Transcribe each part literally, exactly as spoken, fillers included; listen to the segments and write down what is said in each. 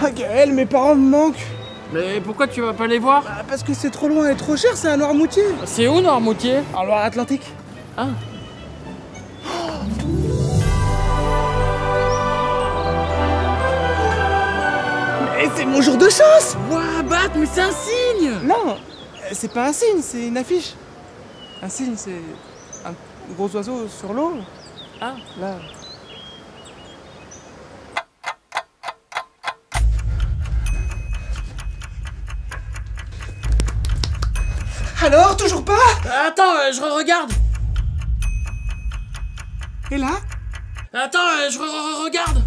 Ah Gaël, mes parents me manquent. Mais pourquoi tu vas pas les voir? Bah, parce que c'est trop loin et trop cher, c'est à Noirmoutier. C'est où Noirmoutier? En Loire-Atlantique. Ah. Mais c'est mon jour de chance. Ouah, Bat, mais c'est un signe. Non, c'est pas un signe, c'est une affiche. Un signe, c'est un gros oiseau sur l'eau. Ah. Là. Alors, toujours pas? Attends, euh, je re-regarde. Et là? Attends, euh, je re-regarde.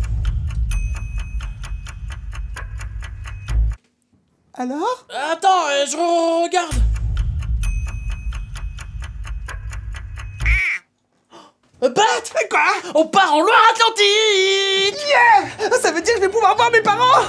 Alors? Attends, euh, je re-regarde. Bat! Quoi? On part en Loire-Atlantique! Yeah! Ça veut dire que je vais pouvoir voir mes parents!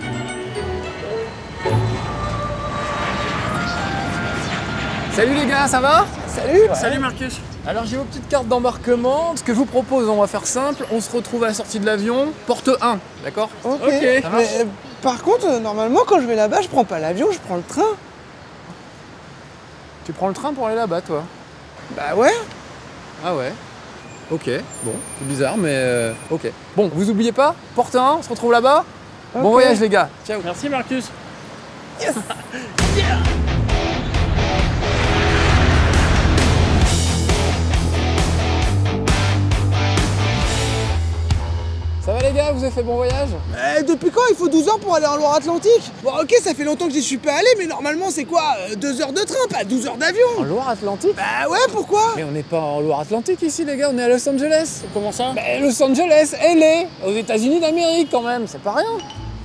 Salut les gars, ça va? Salut! Ouais. Salut Marcus. Alors j'ai vos petites cartes d'embarquement. Ce que je vous propose, on va faire simple. On se retrouve à la sortie de l'avion, porte un, d'accord? Ok. Ok. Mais, euh, par contre, euh, normalement, quand je vais là-bas, je prends pas l'avion, je prends le train. Tu prends le train pour aller là-bas, toi? Bah ouais. Ah ouais. Ok, bon, c'est bizarre, mais euh, ok. Bon, vous oubliez pas, porte un, on se retrouve là-bas. Ok. Bon voyage les gars. Ciao. Merci Marcus. Yes! Yeah. Ça va les gars, vous avez fait bon voyage? Eh, depuis quand il faut douze heures pour aller en Loire-Atlantique? Bon, ok, ça fait longtemps que j'y suis pas allé, mais normalement, c'est quoi? euh, deux heures de train, pas douze heures d'avion? En Loire-Atlantique? Bah ouais, pourquoi? Mais on n'est pas en Loire-Atlantique ici les gars, on est à Los Angeles. Comment ça? Bah Los Angeles, L A, aux États-Unis d'Amérique quand même, c'est pas rien.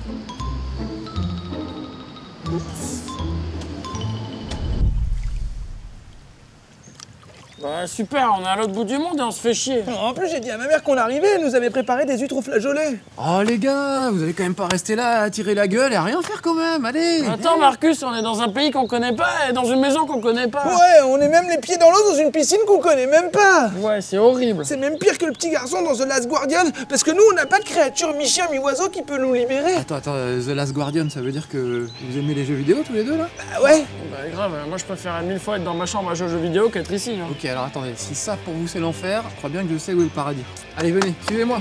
Bah super, on est à l'autre bout du monde et on se fait chier. En plus, j'ai dit à ma mère qu'on arrivait, elle nous avait préparé des huîtres au flageolet. Oh les gars, vous allez quand même pas rester là à tirer la gueule et à rien faire quand même, allez. Attends Marcus, on est dans un pays qu'on connaît pas et dans une maison qu'on connaît pas. Ouais, on est même les pieds dans l'eau dans une piscine qu'on connaît même pas. Ouais, c'est horrible. C'est même pire que le petit garçon dans The Last Guardian, parce que nous, on n'a pas de créature mi-chien mi-oiseau qui peut nous libérer. Attends, attends, euh, The Last Guardian, ça veut dire que vous aimez les jeux vidéo tous les deux là? Bah ouais. Bah grave, moi je préfère mille fois être dans ma chambre à jouer aux jeux vidéo qu'être ici. Hein. Ok, alors attendez, si ça pour vous c'est l'enfer, je crois bien que je sais où est le paradis. Allez, venez, suivez-moi.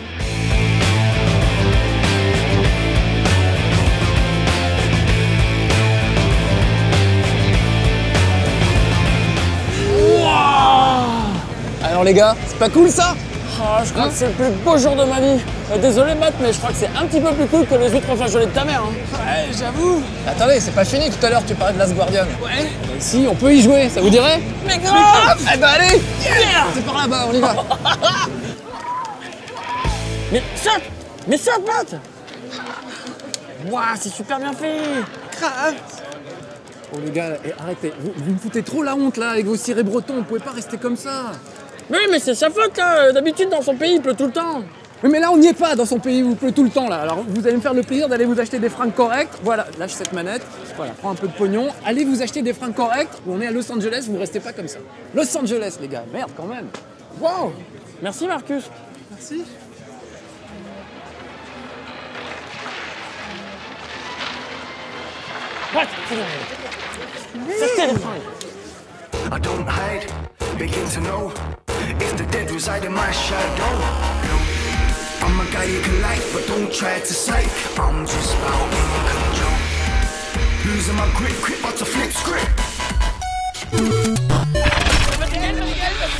Alors les gars, c'est pas cool ça? Ah, je crois que c'est le plus beau jour de ma vie. Euh, désolé Matt, mais je crois que c'est un petit peu plus cool que les huîtres au flageolet de ta mère. Hein. Ouais, j'avoue. Attendez, c'est pas fini, tout à l'heure tu parlais de Last Guardian. Ouais. Et si, on peut y jouer, ça vous dirait? Mais grave! Eh ben allez, Yeah! c'est par là-bas, on y va. Mais saute! Mais saute Matt! Waouh, c'est super bien fait! Grave. Oh les gars, eh, arrêtez, vous, vous me foutez trop la honte là avec vos cirés bretons, vous pouvez pas rester comme ça. Mais oui, mais c'est sa faute là! D'habitude dans son pays il pleut tout le temps! Oui, mais là on n'y est pas dans son pays où il pleut tout le temps là. Alors vous allez me faire le plaisir d'aller vous acheter des fringues correctes. Voilà, lâche cette manette. Voilà, prends un peu de pognon. Allez vous acheter des fringues correctes. On est à Los Angeles, vous restez pas comme ça. Los Angeles les gars, merde quand même. Wow! Merci Marcus! Merci. What? Sortez les fringues! I don't hide, begin to know if the dead reside in my shadow. I'm a guy you can like, but don't try to psych. I'm just out in control. Losing my grip, quick but to flip script.